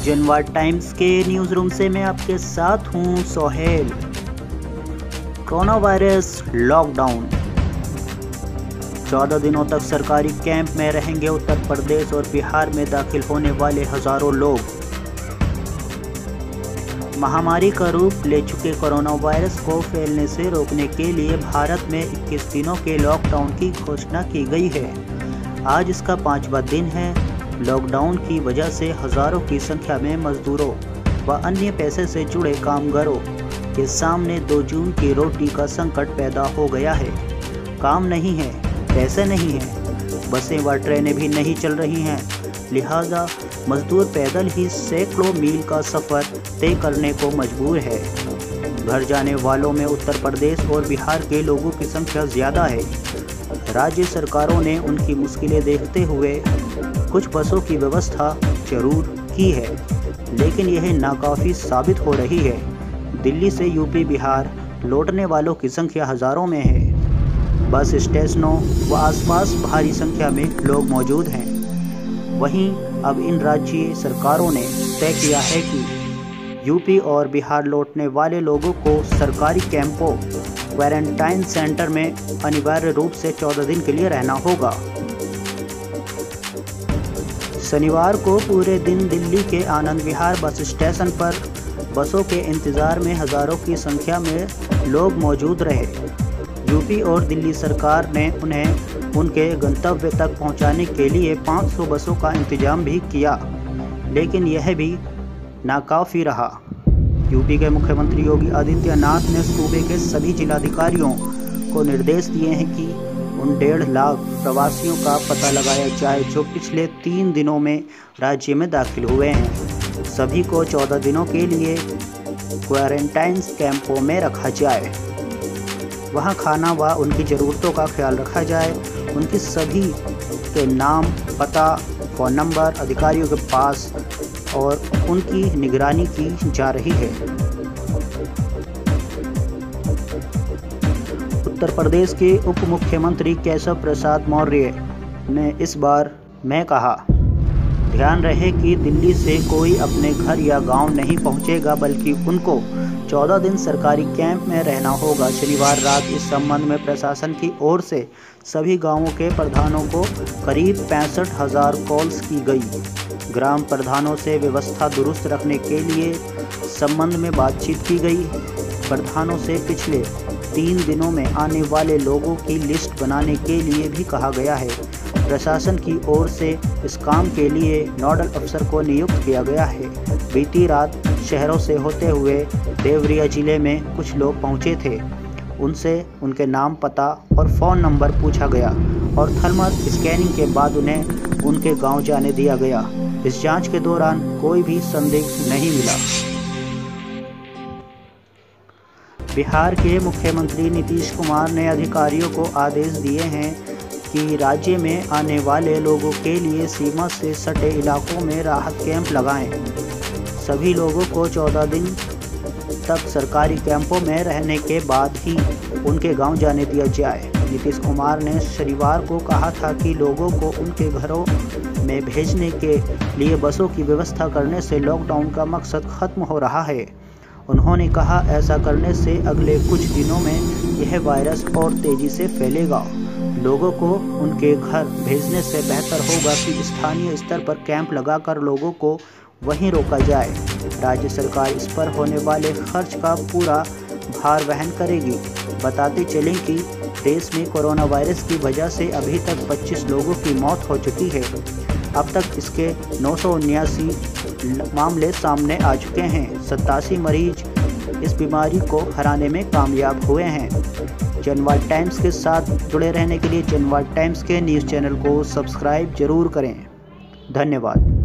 जनवाद times के news room से मैं आपके साथ हूं सोहेल। कोरोना वायरस लॉकडाउन, 14 दिनों तक सरकारी कैंप में रहेंगे उत्तर प्रदेश और बिहार में दाखिल होने वाले हजारों लोग। महामारी का रूप ले चुके कोरोना वायरस को फैलने से रोकने के लिए भारत में 21 दिनों के लॉकडाउन की घोषणा की गई है। आज इसका 5वां दिन है। लॉकडाउन की वजह से हजारों की संख्या में मजदूरों व अन्य पैसे से जुड़े कामगारों के सामने 2 जून की रोटी का संकट पैदा हो गया है। काम नहीं है, पैसे नहीं हैं, बसें व ट्रेनें भी नहीं चल रही हैं, लिहाजा मजदूर पैदल ही सैकड़ों मील का सफ़र तय करने को मजबूर है। घर जाने वालों में उत्तर प्रदेश और बिहार के लोगों की संख्या ज़्यादा है। राज्य सरकारों ने उनकी मुश्किलें देखते हुए कुछ बसों की व्यवस्था जरूर की है, लेकिन यह नाकाफ़ी साबित हो रही है। दिल्ली से यूपी बिहार लौटने वालों की संख्या हज़ारों में है। बस स्टेशनों व आसपास भारी संख्या में लोग मौजूद हैं। वहीं अब इन राज्य सरकारों ने तय किया है कि यूपी और बिहार लौटने वाले लोगों को सरकारी कैंपों क्वारंटाइन सेंटर में अनिवार्य रूप से 14 दिन के लिए रहना होगा। शनिवार को पूरे दिन दिल्ली के आनंद विहार बस स्टेशन पर बसों के इंतज़ार में हज़ारों की संख्या में लोग मौजूद रहे। यूपी और दिल्ली सरकार ने उन्हें उनके गंतव्य तक पहुंचाने के लिए 500 बसों का इंतजाम भी किया, लेकिन यह भी नाकाफ़ी रहा। यूपी के मुख्यमंत्री योगी आदित्यनाथ ने सूबे के सभी जिलाधिकारियों को निर्देश दिए हैं कि उन 1.5 लाख प्रवासियों का पता लगाया जाए जो पिछले 3 दिनों में राज्य में दाखिल हुए हैं। सभी को 14 दिनों के लिए क्वारंटाइन कैंपों में रखा जाए। वहां खाना व उनकी ज़रूरतों का ख्याल रखा जाए। उनकी सभी के नाम, पता, फ़ोन नंबर अधिकारियों के पास और उनकी निगरानी की जा रही है। उत्तर प्रदेश के उप मुख्यमंत्री केशव प्रसाद मौर्य ने इस बार में कहा, ध्यान रहे कि दिल्ली से कोई अपने घर या गांव नहीं पहुंचेगा, बल्कि उनको 14 दिन सरकारी कैंप में रहना होगा। शनिवार रात इस संबंध में प्रशासन की ओर से सभी गांवों के प्रधानों को करीब 65,000 कॉल्स की गई। ग्राम प्रधानों से व्यवस्था दुरुस्त रखने के लिए संबंध में बातचीत की गई। प्रधानों से पिछले 3 दिनों में आने वाले लोगों की लिस्ट बनाने के लिए भी कहा गया है। प्रशासन की ओर से इस काम के लिए नोडल अफसर को नियुक्त किया गया है। बीती रात शहरों से होते हुए देवरिया जिले में कुछ लोग पहुंचे थे। उनसे उनके नाम, पता और फ़ोन नंबर पूछा गया और थर्मल स्कैनिंग के बाद उन्हें उनके गांव जाने दिया गया। इस जांच के दौरान कोई भी संदिग्ध नहीं मिला। बिहार के मुख्यमंत्री नीतीश कुमार ने अधिकारियों को आदेश दिए हैं कि राज्य में आने वाले लोगों के लिए सीमा से सटे इलाकों में राहत कैंप लगाएं। सभी लोगों को 14 दिन तक सरकारी कैंपों में रहने के बाद ही उनके गांव जाने दिया जाए। नीतीश कुमार ने शनिवार को कहा था कि लोगों को उनके घरों में भेजने के लिए बसों की व्यवस्था करने से लॉकडाउन का मकसद खत्म हो रहा है। उन्होंने कहा, ऐसा करने से अगले कुछ दिनों में यह वायरस और तेज़ी से फैलेगा। लोगों को उनके घर भेजने से बेहतर होगा कि स्थानीय स्तर पर कैंप लगाकर लोगों को वहीं रोका जाए। राज्य सरकार इस पर होने वाले खर्च का पूरा भार वहन करेगी। बताते चलें कि देश में कोरोना वायरस की वजह से अभी तक 25 लोगों की मौत हो चुकी है। अब तक इसके 979 मामले सामने आ चुके हैं। 87 मरीज इस बीमारी को हराने में कामयाब हुए हैं। जनवाद टाइम्स के साथ जुड़े रहने के लिए जनवाद टाइम्स के न्यूज़ चैनल को सब्सक्राइब जरूर करें। धन्यवाद।